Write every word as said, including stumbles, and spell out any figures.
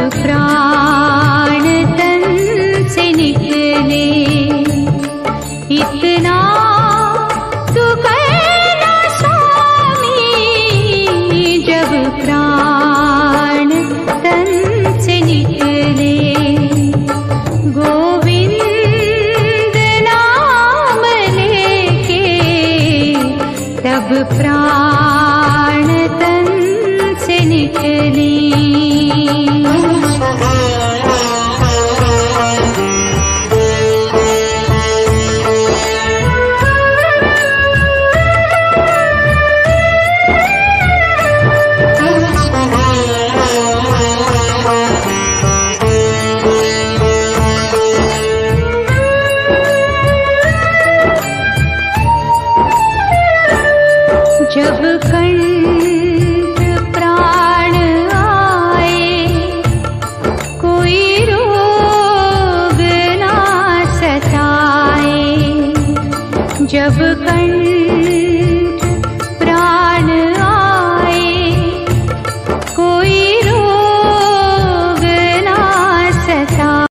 प्राण तन से निकले, इतना तू करना स्वामी, जब प्राण तन से निकले। गोविंद नाम लेके तब प्राण तन से निकली। जब कंठ प्राण आए, कोई रोग ना सताए। जब कंठ